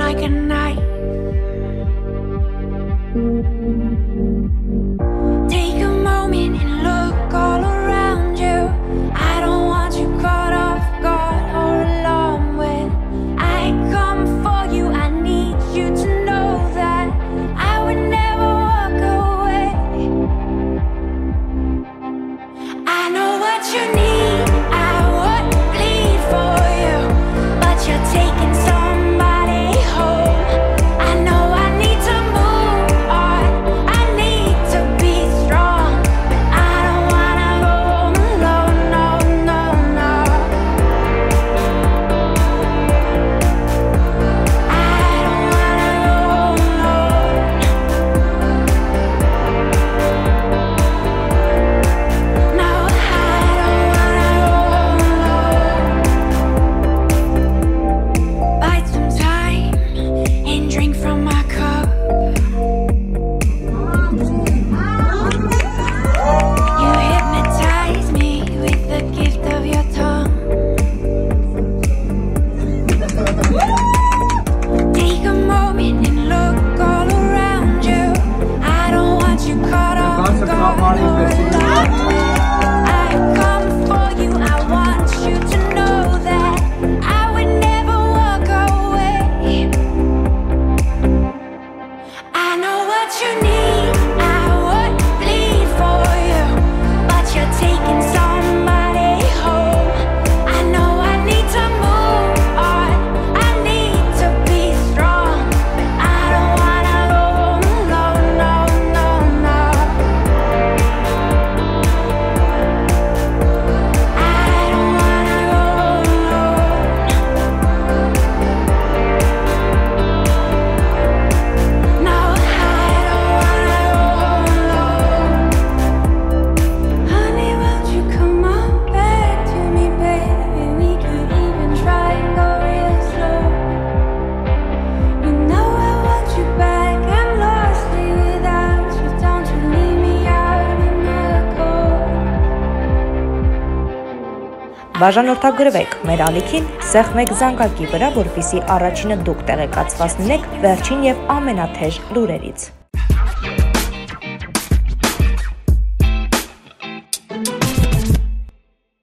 like a knife. Take a moment and look all around you. I don't want you caught off guard or alarmed when I come for you. I need you to know that I would never walk away. I know what you need, I would bleed for you, but you're taking somebody home. I know I need to move on, I need to be strong, but I don't wanna go alone, no, no, no. I don't wanna go alone. No, I don't wanna go alone. Bite some time and drink from my cup. You hypnotize me with the gift of your tongue. Take a moment and look all around you. I don't want you caught off guard or alarmed. I come for you, I want you to know that I would never walk away. I know what you need, I would bleed for you, but you're taking somebody home. I know I need to move on, I need to be strong, but I don't wanna go alone, no, no, no. I don't wanna go alone. No, I don't wanna go alone. Honey, won't you come on back to me, baby? We could even try and go real slow. You know I want you back, I'm lost without you. Don't you leave me out in the cold. Բաժանորդագրվեք մեր ալիքին, սեղմեք զանգակի վրա, որպեսզի առաջինը դուք տեղեկացված լինեք վերջին եւ ամենաթեժ լուրերից։